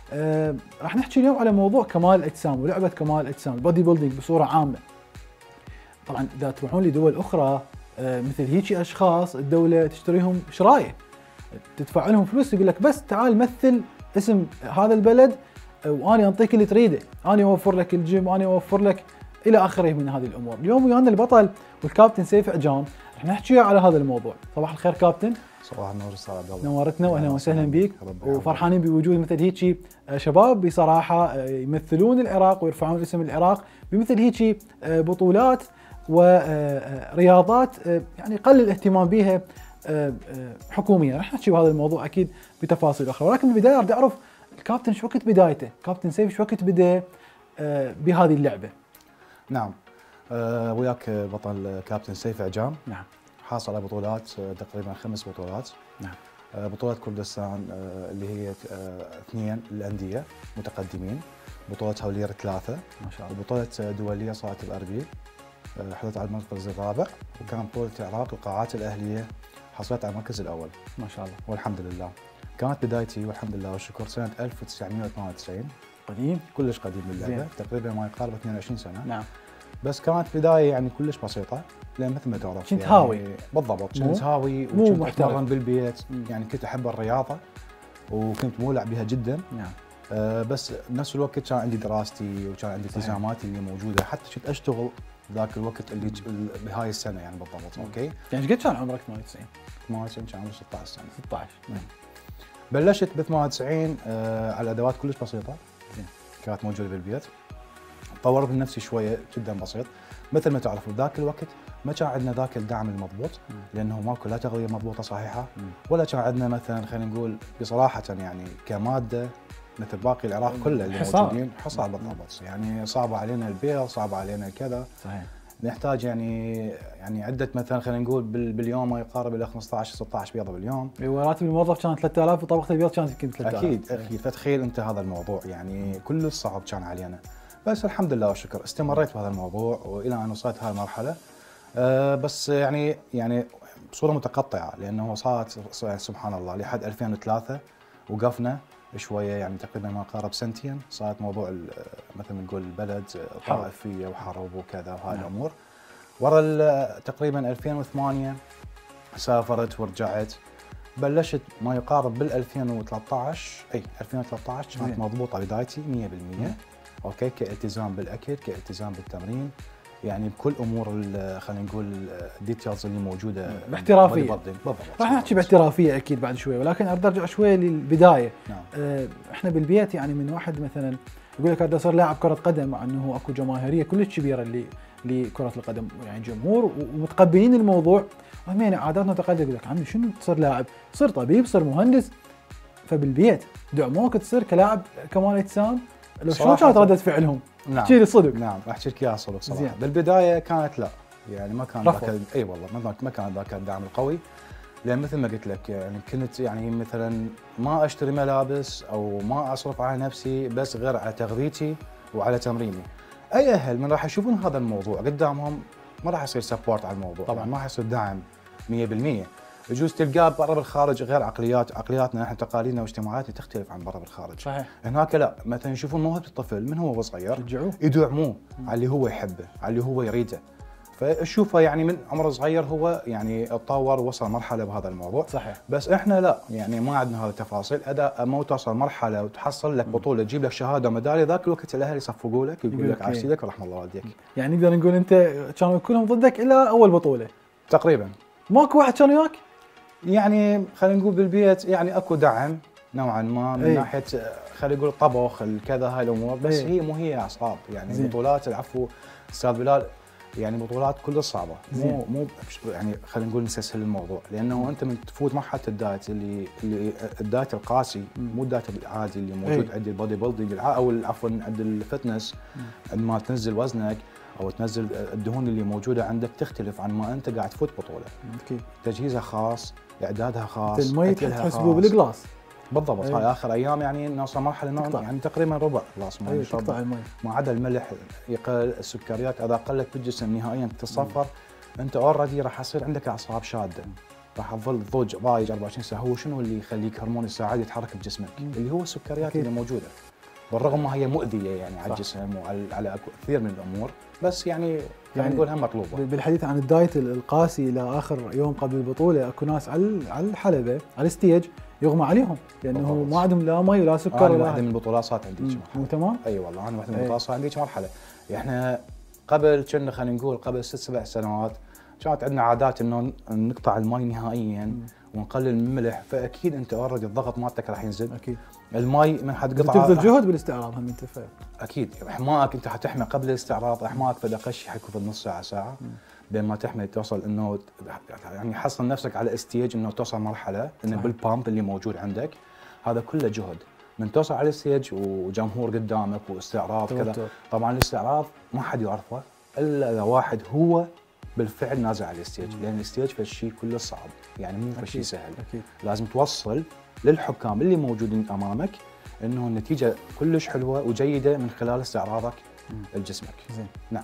راح نحكي اليوم على موضوع كمال الاجسام ولعبه كمال الاجسام، البودي بيلدينج بصوره عامه. طبعا اذا تروحون لدول اخرى مثل هيجي اشخاص الدوله تشتريهم شرايه، تدفع لهم فلوس، يقول لك بس تعال مثل اسم هذا البلد واني انطيك اللي تريده، اني اوفر لك الجيم، اني اوفر لك الى اخره من هذه الامور. اليوم ويانا البطل والكابتن سيف عجام، رح نحكي على هذا الموضوع. صباح الخير كابتن. صباح النور استاذ عبد الله. نورتنا واهلا وسهلا بك، وفرحانين بوجود مثل هيجي شباب بصراحه يمثلون العراق ويرفعون اسم العراق بمثل هيجي بطولات ورياضات يعني قل الاهتمام بها حكوميا. رح نحكي بهذا الموضوع اكيد بتفاصيل اخرى، ولكن بالبدايه اريد اعرف الكابتن شو وقت بدايته؟ كابتن سيف شو وقت بدا بهذه اللعبه؟ نعم، وياك بطل كابتن سيف عجام. نعم. حاصل على بطولات تقريبا 5 بطولات. نعم. بطولة كردستان اللي هي 2 للأندية متقدمين، بطولة هولير 3 ما شاء الله، وبطولة دولية صارت بأربيل حصلت على المركز الرابع، وكان بطولة العراق القاعات الأهلية حصلت على المركز الأول ما شاء الله. والحمد لله. كانت بدايتي والحمد لله والشكر سنة 1998. قديم، كلش قديم باللعبة، تقريبا ما يقارب 22 سنة. نعم. بس كانت بداية يعني كلش بسيطة، لأن مثل ما تعرف كنت يعني هاوي. بالضبط، كنت هاوي وكنت أتمرن بالبيت. مم. يعني كنت أحب الرياضة وكنت مولع بها جدا. نعم. بس بنفس الوقت كان عندي دراستي وكان عندي التزاماتي اللي موجودة، حتى كنت أشتغل ذاك الوقت اللي بهاي السنة يعني بالضبط. أوكي. يعني ايش قد كان عمرك 98؟ 98 كان عمري 16 سنة. 16. نعم. بلشت ب 98 على أدوات كلش بسيطة. زين. كانت موجودة بالبيت. طورت من نفسي شوية جدا بسيط. مثل ما تعرفوا ذاك الوقت ما كان عندنا ذاك الدعم المضبوط، لانه ماكو لا تغذيه مضبوطه صحيحه، ولا كان عندنا مثلا خلينا نقول بصراحه يعني كماده مثل باقي العراق كله اللي موجودين. حصار بالضبط، يعني صعبه علينا البيض، صعبه علينا كذا. صحيح. نحتاج يعني عده مثلا خلينا نقول باليوم ما يقارب الى 15 16 بيضه باليوم. وراتب الموظف كان 3000 وطبخه البيض كانت يمكن 3000. اكيد فتخيل انت هذا الموضوع يعني كل صعب كان علينا. بس الحمد لله والشكر استمريت بهذا الموضوع والى ان وصلت هاي المرحله. بس يعني بصوره متقطعه، لانه صارت سبحان الله لحد 2003 وقفنا شويه، يعني تقريبا ما قارب سنتين. صارت موضوع مثل ما نقول البلد طائفيه وحرب وكذا وهاي الامور. ورا تقريبا 2008 سافرت ورجعت، بلشت ما يقارب بال 2013. 2013 كانت مضبوطه بدايتي 100%. اوكي، كالتزام بالاكل، كالتزام بالتمرين، يعني بكل امور خلينا نقول الديتيلز اللي موجوده باحترافيه. بالضبط. راح نحكي باحترافيه اكيد بعد شوي، ولكن اريد ارجع شوي للبدايه. نعم. احنا بالبيت يعني من واحد مثلا يقول لك اريد اصير لاعب كره قدم، مع انه اكو جماهيريه كلش كبيره لكره القدم، يعني جمهور ومتقبلين الموضوع. وهم عاداتنا وتقاليدنا يقول لك عمي شنو تصير لاعب؟ صير طبيب، صير مهندس. فبالبيت دعموك تصير كلاعب كمال اجسام؟ لو شلون كانت ردة فعلهم؟ نعم. احكي لي صدق. نعم، احكي لك اياها صدق صراحه. بالبدايه كانت لا، يعني ما كان ذاك اي والله ما كان ذاك الدعم القوي، لان مثل ما قلت لك يعني كنت يعني مثلا ما اشتري ملابس او ما اصرف على نفسي بس غير على تغذيتي وعلى تمريني. اي اهل من راح يشوفون هذا الموضوع قدامهم ما راح يصير سبورت على الموضوع، طبعا ما راح يصير دعم 100%. يجوز تلقاه برا بالخارج غير عقلياتنا احنا تقاليدنا واجتماعاتنا تختلف عن برا بالخارج. صحيح. هناك لا، مثلا يشوفون موهبه الطفل من هو صغير يشجعوه، يدعموه على اللي هو يحبه، على اللي هو يريده. فاشوفه يعني من عمر صغير هو يعني تطور ووصل مرحله بهذا الموضوع. صحيح. بس احنا لا، يعني ما عندنا هذه التفاصيل. اذا ما توصل مرحله وتحصل لك بطوله تجيب لك شهاده وميداليه، ذاك الوقت الاهل يصفقوا لك يقول لك عاش لك ورحم الله والديك. يعني نقدر نقول انت كانوا كلهم ضدك الا اول بطوله تقريبا. ماكو واحد كان وياك؟ يعني خلينا نقول بالبيت يعني اكو دعم نوعا ما من ناحيه خلينا نقول الطبخ الكذا هاي الامور، بس هي مو هي اصعب يعني بطولات العفو استاذ بلال، يعني بطولات كلها صعبه. مو يعني خلينا نقول نسهل الموضوع، لانه انت من تفوت مرحله الدايت اللي الدايت القاسي، مو الدايت العادي اللي موجود عند البودي بيلدينج او عفوا عند الفتنس، عندما تنزل وزنك او تنزل الدهون اللي موجوده عندك تختلف عن ما انت قاعد تفوت بطوله. اكيد. تجهيزها خاص، اعدادها خاص، المي تحسبوه بالجلاس. بالضبط. هاي اخر ايام يعني نوصل مرحله يعني تقريبا ربع خلاص ما تقطع المي، ما عدا الملح يقل، السكريات اذا قلت بالجسم نهائيا تتصفر، انت اوريدي راح يصير عندك اعصاب شاده. راح تظل ضوج ضايج 24 ساعه. هو شنو اللي يخليك هرمون السعاده يتحرك بجسمك؟ اللي هو السكريات اللي موجوده، بالرغم ما هي مؤذيه يعني على الجسم وعلى كثير من الامور، بس يعني نقولها مطلوبه. بالحديث عن الدايت القاسي الى اخر يوم قبل البطوله، اكو ناس على الحلبه على الستيج يغمى عليهم لانه ما عندهم لا مي ولا سكر. انا واحده من البطولات صارت عندي مو تمام؟ اي والله انا واحده من البطولات صارت عندي مرحله. احنا قبل كنا خلينا نقول قبل 6-7 سنوات كانت عندنا عادات انه نقطع المي نهائيا ونقلل من الملح، فاكيد انت اوريدي الضغط مالتك راح ينزل. اكيد المي من حتقطعه تبذل جهد بالاستعراض هم انت اكيد احمائك انت حتحمي قبل الاستعراض، احمائك في الاقل شيء حيكون في نص ساعه ساعه بين ما تحمي توصل انه يعني حصل نفسك على استيج انه توصل مرحله انه بالبامب اللي موجود عندك هذا كله جهد من توصل على الستيج وجمهور قدامك واستعراض كذا. طبعا الاستعراض ما حد يعرفه الا اذا واحد هو بالفعل نازل على الستيج، لان الستيج فالشيء كله صعب يعني مو فشيء سهل. أكيد. لازم توصل للحكام اللي موجودين امامك انه النتيجه كلش حلوه وجيده من خلال استعراضك لجسمك. زين. نعم.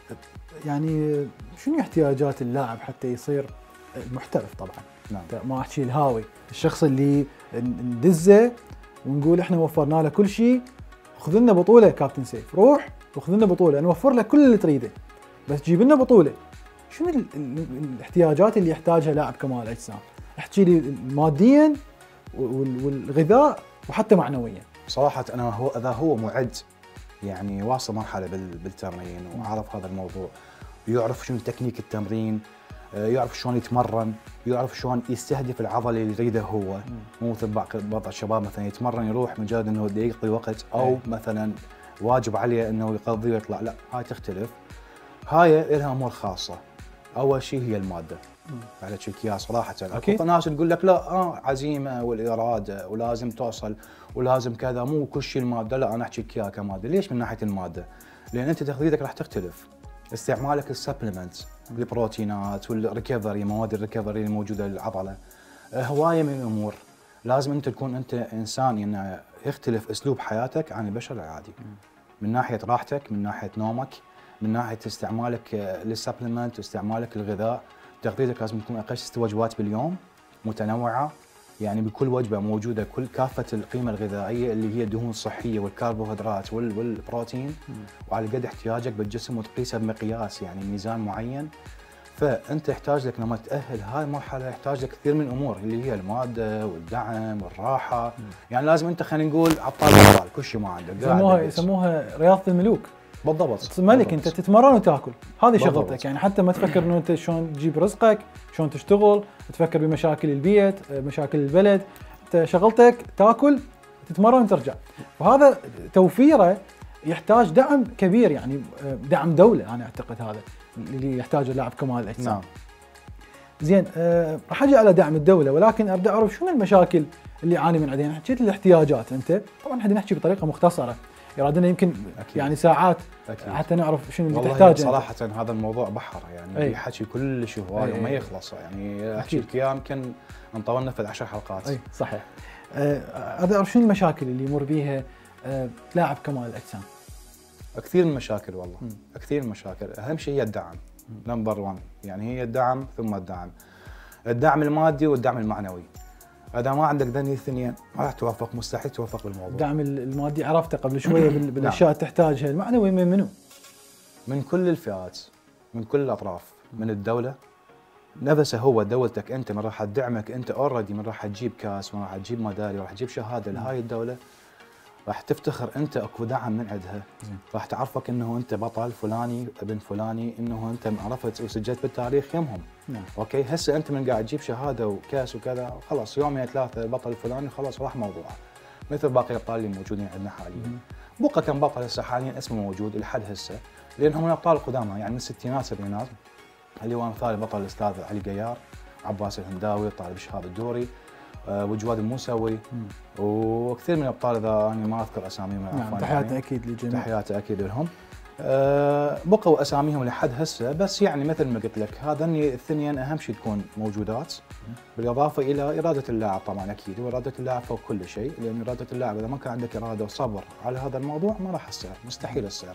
يعني شنو احتياجات اللاعب حتى يصير محترف؟ طبعا نعم. ما احكي الهاوي، الشخص اللي ندزه ونقول احنا وفرنا له كل شيء، خذ لنا بطوله كابتن سيف، روح وخذ لنا بطوله، نوفر لك كل اللي تريده بس جيب لنا بطوله. شنو الاحتياجات اللي يحتاجها لاعب كمال اجسام؟ احكي لي ماديا والغذاء وحتى معنويا. صراحه انا اذا هو معد يعني واصل مرحله بالتمرين وعرف هذا الموضوع، يعرف شنو تكنيك التمرين، يعرف شلون يتمرن، يعرف شلون يستهدف العضله اللي يريده هو، مو مثل بعض الشباب مثلا يتمرن يروح مجرد انه بده يقضي وقت او مثلا واجب عليه انه يقضي ويطلع، لا هاي تختلف. هاي لها امور خاصه. اول شيء هي الماده. على اياها صراحه. اكو ناس تقول لك لا عزيمه والاراده ولازم توصل ولازم كذا، مو كل شيء الماده. لا انا احكي لك اياها كماده. ليش؟ من ناحيه الماده، لان انت تغذيتك راح تختلف، استعمالك للسبلمنتس، البروتينات والريكفري، مواد الريكفري الموجوده للعضله، هوايه من الامور. لازم انت تكون انت انسان يعني يختلف اسلوب حياتك عن البشر العادي، من ناحيه راحتك، من ناحيه نومك، من ناحيه استعمالك للسبلمنت واستعمالك للغذاء. تغذيتك لازم تكون اقل 6 وجبات باليوم متنوعه، يعني بكل وجبه موجوده كافه القيمه الغذائيه اللي هي الدهون الصحيه والكربوهيدرات والبروتين، وعلى قد احتياجك بالجسم وتقيسها بمقياس يعني ميزان معين. فانت يحتاج لك لما تاهل هاي المرحله يحتاج لك كثير من الامور اللي هي الماده والدعم والراحه. يعني لازم انت خلينا نقول عطال عطال كل شيء ما عندك. يسموها رياضه الملوك. بالضبط. ملك انت تتمرن وتاكل، هذه شغلتك. يعني حتى ما تفكر انه انت شلون تجيب رزقك، شلون تشتغل، تفكر بمشاكل البيت، مشاكل البلد. انت شغلتك تاكل، تتمرن، ترجع. فهذا توفيره يحتاج دعم كبير، يعني دعم دوله. انا اعتقد هذا اللي يحتاجه لاعب كمال الاجسام. نعم. زين، راح اجي على دعم الدوله، ولكن ابدا اعرف شنو المشاكل اللي يعاني من عندنا. حكيت الاحتياجات انت، طبعا احنا نحكي بطريقه مختصره، يرادنا يمكن أكيد. يعني ساعات أكيد. حتى نعرف شنو اللي تحتاجه. صراحه هذا الموضوع بحر يعني يحكي كل شيء هواي وما يخلص. يعني احكي لك اياه يمكن نطولنا في 10 حلقات. اي صحيح. ابدا اعرف شنو المشاكل اللي يمر بيها لاعب كمال الاجسام. كثير من المشاكل والله. كثير من المشاكل. اهم شيء هي الدعم. نمبر 1 يعني هي الدعم، ثم الدعم المادي والدعم المعنوي. اذا ما عندك ذني الاثنين ما راح توفق، مستحيل توفق بالموضوع. الدعم المادي عرفته قبل شويه بالاشياء اللي تحتاجها. المعنوي من منو؟ من كل الفئات، من كل الاطراف، من الدوله نفسها. هو دولتك انت من راح تدعمك، انت اوريدي من راح تجيب كاس، من راح تجيب ميداليه، راح تجيب شهاده لهاي الدوله، راح تفتخر انت اكو دعم من عندها. راح تعرفك انه انت بطل فلاني ابن فلاني، انه انت عرفت وسجلت بالتاريخ يمهم. اوكي هسه انت من قاعد تجيب شهاده وكاس وكذا، خلاص يومين ثلاثه البطل الفلاني خلاص راح موضوعه، مثل باقي الابطال اللي موجودين عندنا حاليا. بقى كم بطل هسه حاليا اسمه موجود لحد هسه، لانهم من الابطال القدامى يعني من الستينات السبعينات، اللي هو مثال بطل الاستاذ علي قيار، عباس الهنداوي، طالب شهاب الدوري، وجواد الموسوي، وكثير من الابطال اذا انا ما اذكر اساميهم. نعم تحياتي اكيد للجميع. تحياتي اكيد لهم. بقوا اساميهم لحد هسه، بس يعني مثل ما قلت لك هذني الاثنين اهم شيء تكون موجودات، بالاضافه الى اراده اللاعب. طبعا اكيد واراده اللاعب فوق كل شيء، لان اراده اللاعب اذا ما كان عندك اراده وصبر على هذا الموضوع ما راح تصير، مستحيل تصير.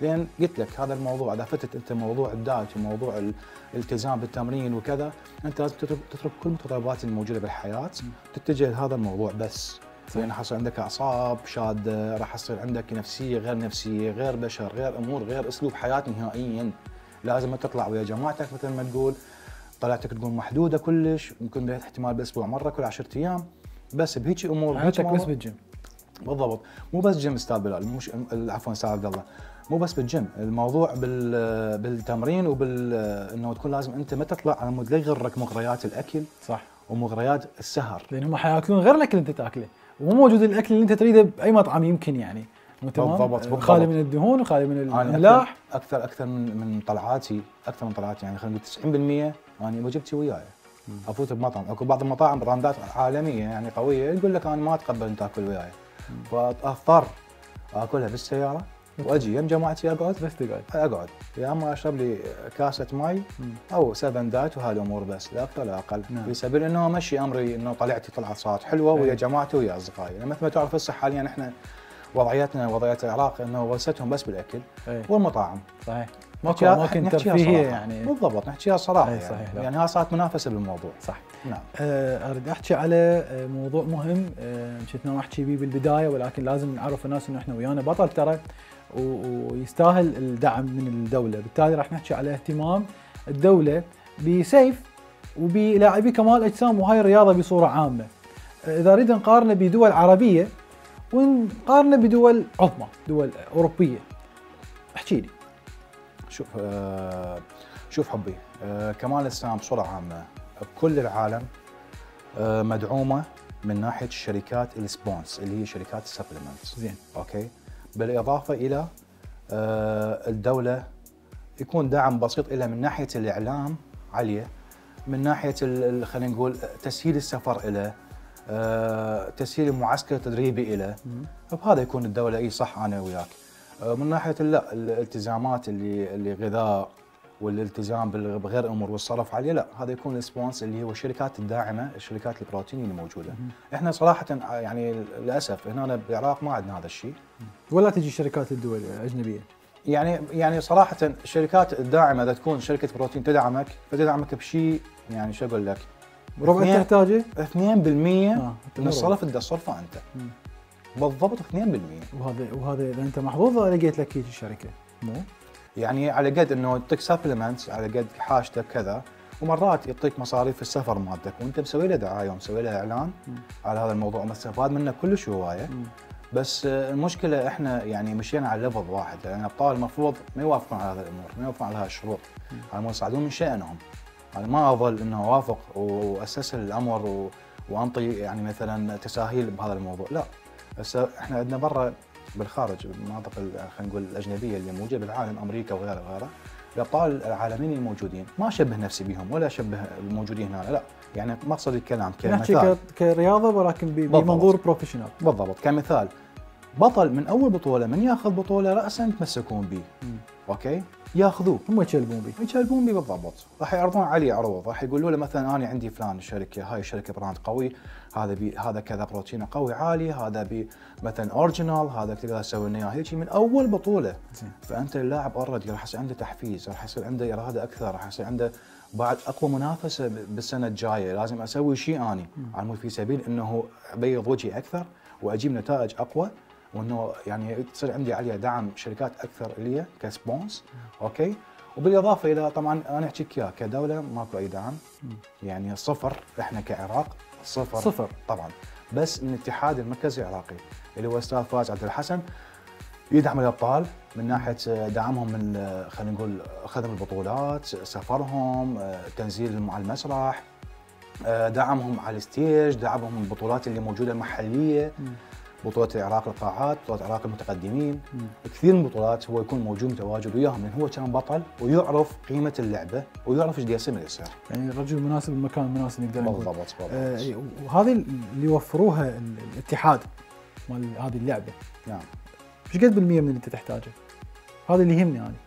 لان قلت لك هذا الموضوع اذا فتت انت موضوع الدايت وموضوع الالتزام بالتمرين وكذا، انت لازم تترك كل المتطلبات الموجوده بالحياه، تتجه لهذا الموضوع بس. لان راح يصير عندك اعصاب شاده، راح يصير عندك نفسيه غير نفسيه، غير بشر، غير امور، غير اسلوب حياه نهائيا. لازم تطلع ويا جماعتك مثل ما تقول، طلعتك تكون محدوده كلش، ممكن احتمال بالاسبوع مره كل 10 ايام، بس بهيك امور حياتك بس بالجيم. بالضبط، مو بس جيم استاذ بلال، مش عفوا استاذ عبد الله، مو بس بالجيم، الموضوع بالتمرين انه تكون لازم انت ما تطلع على مود لا يغرك مغريات الاكل صح ومغريات السهر، لان هم حياكلون غير الاكل اللي انت تاكله، ومو موجود الاكل اللي انت تريده باي مطعم يمكن يعني. بالضبط خالي من الدهون وخالي من الاملاح. اكثر من طلعاتي، يعني خلينا نقول 90% انا وجبتي وياي. افوت بمطعم، اكو بعض المطاعم براندات عالميه يعني قويه يقول لك انا ما اتقبل ان تاكل وياي، فاضطر اكلها بالسياره واجي يم جماعتي اقعد بس تقعد اقعد، يا اما اشرب لي كاسه ماي او 7 دايت وهذه الامور بس، لا اكثر لا اقل. في سبيل انه امشي امري، انه طلعتي طلعت صارت حلوه ويا جماعتي ويا اصدقائي. يعني مثل ما تعرف هسه حاليا احنا وضعيتنا وضعيه العراق انه ورثتهم بس بالاكل والمطاعم. صحيح، ماكو اماكن ترفيهيه يعني. بالضبط، نحكيها صراحه يعني. صحيح. يعني ها صارت منافسه بالموضوع. صح. نعم. اريد احكي على موضوع مهم كنت احكي به بالبدايه، ولكن لازم نعرف الناس انه احنا ويانا بطل ترى، ويستاهل الدعم من الدوله. بالتالي راح نحكي على اهتمام الدوله بسيف وبلاعبي كمال اجسام وهاي الرياضه بصوره عامه. اذا نريد نقارنه بدول عربيه ونقارنه بدول عظمى، دول اوروبيه، احكي لي. شوف حبي، كمال الاجسام بصوره عامه بكل العالم مدعومه من ناحيه الشركات السبونس اللي هي شركات السبلمنتس. زين. اوكي. بالاضافه الى الدوله يكون دعم بسيط لها من ناحيه الاعلام عليه، من ناحيه خلينا نقول تسهيل السفر له، تسهيل المعسكر التدريبي له. فبهذا يكون الدوله اي صح انا وياك. من ناحيه لا الالتزامات اللي غذاء والالتزام بغير امور والصرف عليه، لا هذا يكون السبونس اللي هو الشركات الداعمه، الشركات البروتين اللي موجوده. احنا صراحه يعني للاسف هنا بالعراق ما عندنا هذا الشيء، ولا تجي الشركات الدول الاجنبيه. يعني صراحه الشركات الداعمه اذا تكون شركه بروتين تدعمك، فتدعمك بشيء يعني شو اقول لك، ربع اللي تحتاجه 2% من الصرف اللي تصرفه انت. بالضبط 2%. وهذا اذا انت محظوظ لقيت لك هيك الشركه، مو يعني على قد انه يعطيك سبلمنتس، على قد حاجتك كذا، ومرات يعطيك مصاريف السفر مالتك وانت مسوي له دعايه ومسوي له اعلان على هذا الموضوع، مستفاد منه كلش هوايه. بس المشكله احنا يعني مشينا على ليفل واحد، لان الابطال المفروض ما يوافقون على هذه الامور، ما يوافقون على هذه الشروط، على مود يصعدون من شأنهم. انا ما اظل انه اوافق واستسهل الامر وانطي يعني مثلا تساهيل بهذا الموضوع، لا. هسه احنا عندنا برا بالخارج المناطق خلينا نقول الاجنبيه اللي موجوده بالعالم، امريكا وغيرها وغيرها، الابطال العالميين الموجودين ما اشبه نفسي بهم ولا اشبه الموجودين هنا، لا. يعني مقصد الكلام كمثال كرياضه ولكن بمنظور بروفيشنال. بالضبط. كمثال بطل من اول بطوله من ياخذ بطوله راسا يتمسكون به. اوكي، ياخذوه هم يشلبون به بالضبط. راح يعرضون عليه عروض، راح يقولوا له مثلا انا عندي فلان الشركه، هاي الشركه براند قوي، هذا كذا بروتينه قوي عالي، هذا مثلا اوريجينال، هذا تقدر تسوي لنا اياه هيك من اول بطوله. فانت اللاعب اوريدي راح يصير عنده تحفيز، راح يصير عنده اراده اكثر، راح يصير عنده بعد اقوى منافسه بالسنه الجايه، لازم اسوي شيء اني على مود في سبيل انه ابيض وجهي اكثر واجيب نتائج اقوى، وانه يعني تصير عندي عليها دعم شركات اكثر لي كسبونس. اوكي. وبالاضافه الى طبعا انا احكيك اياه كدوله ماكو اي دعم، يعني صفر. احنا كعراق صفر طبعا، بس من الاتحاد المركزي العراقي اللي هو استاذ فايز عبد الحسن يدعم الابطال من ناحيه دعمهم من خلينا نقول اخذهم البطولات، سفرهم، تنزيل على المسرح، دعمهم على الستيج، دعمهم البطولات اللي موجوده المحليه، بطولة العراق القاعات، بطولة العراق المتقدمين، كثير من البطولات هو يكون موجود متواجد وياهم، لأن هو كان بطل ويعرف قيمة اللعبة ويعرف ايش يسوي يصير. يعني الرجل المناسب بالمكان المناسب نقدر نقول. بالضبط. وهذه اللي يوفروها الاتحاد مال هذه اللعبة. نعم. ايش قد بالمية من اللي انت تحتاجه؟ هذا اللي يهمني انا.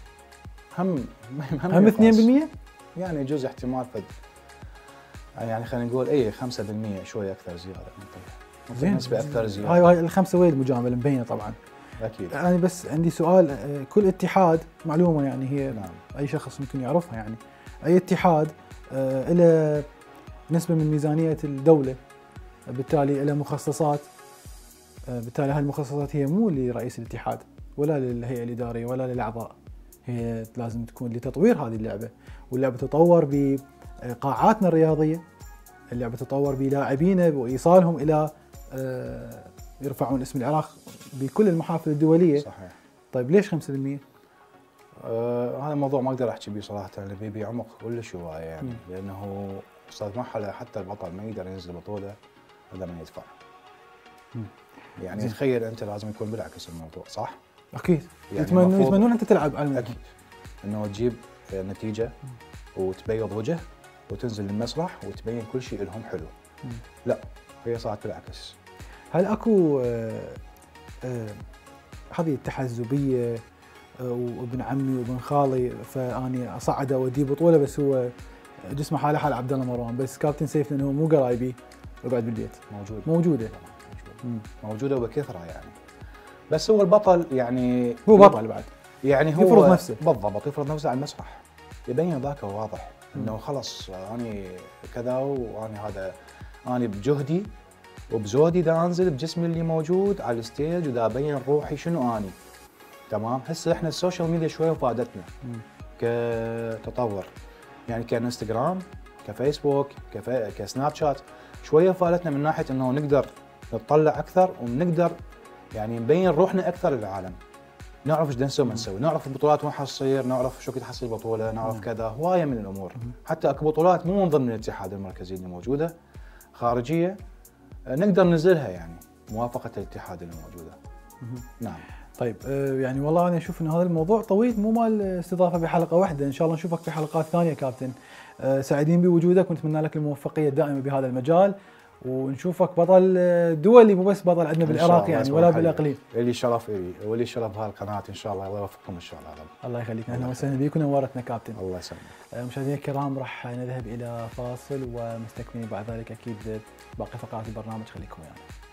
هم 2%؟ يعني يجوز احتمال يعني خلينا نقول اي 5% شوي اكثر زيادة. زين. نسبة اكثر زيادة. هاي الخمسه وين المجامله مبينه طبعا. اكيد. انا بس عندي سؤال، كل اتحاد معلومه يعني هي نعم. اي شخص ممكن يعرفها يعني، اي اتحاد له نسبه من ميزانيه الدوله، بالتالي له مخصصات، بالتالي هالمخصصات هي مو لرئيس الاتحاد ولا للهيئه الاداريه ولا للاعضاء، هي لازم تكون لتطوير هذه اللعبه، واللعبه تطور بقاعاتنا الرياضيه، اللعبه تطور بلاعبينا وايصالهم الى يرفعون اسم العراق بكل المحافل الدوليه. صحيح. طيب ليش 5%؟ هذا الموضوع ما اقدر احكي به صراحه، لانه بيبي عمق كلش هوايه يعني. لانه وصلت مرحله حتى البطل ما يقدر ينزل بطوله الا من يدفع. يعني تخيل انت لازم يكون بالعكس الموضوع، صح؟ اكيد. يعني يتمنون انت تلعب على اكيد انه تجيب نتيجه وتبيض وجه وتنزل المسرح وتبين كل شيء لهم حلو. لا، هي صارت بالعكس. هل اكو هذه التحزبيه، وابن عمي وابن خالي فاني اصعده وادي بطوله بس هو جسمه حاله حال عبد الله مروان، بس كابتن سيف لانه مو قرايبي يقعد بالبيت؟ موجوده موجوده وبكثره يعني. بس هو البطل يعني هو بطل بعد، يعني هو يفرض نفسه بالضبط، يفرض نفسه على المسرح، يبين ذاك واضح انه خلص اني كذا، واني هذا اني بجهدي وبزودي دا انزل بجسمي اللي موجود على الستيج، ودا ابين روحي شنو اني. تمام. هسه احنا السوشيال ميديا شويه فادتنا كتطور يعني، كانستغرام، كفيسبوك، كسناب شات، شويه فادتنا من ناحيه انه نقدر نطلع اكثر ونقدر يعني نبين روحنا اكثر للعالم، نعرف ايش نسوي ما نسوي، نعرف البطولات وين حتصير، نعرف شو تحصل البطوله، نعرف كذا، هوايه من الامور. حتى اكو بطولات مو من ضمن الاتحاد المركزي اللي موجوده، خارجيه، نقدر ننزلها يعني موافقه الاتحاد اللي موجوده. نعم. طيب يعني والله انا اشوف ان هذا الموضوع طويل، مو مال استضافه بحلقه واحده، ان شاء الله نشوفك في حلقات ثانيه كابتن. سعيدين بوجودك ونتمنى لك الموفقيه الدائمه بهذا المجال، ونشوفك بطل دولي مو بس بطل عندنا بالعراق يعني ولا بالاقليم. لي شرف الي ولي شرف بهالقناه ان شاء الله. الله يوفقكم ان شاء الله. الله يخليك، اهلا وسهلا بك ونورتنا كابتن. الله يسلمك. مشاهدينا الكرام راح نذهب الى فاصل ومستكملين بعد ذلك اكيد باقي فقرات البرنامج، خليكم ويانا.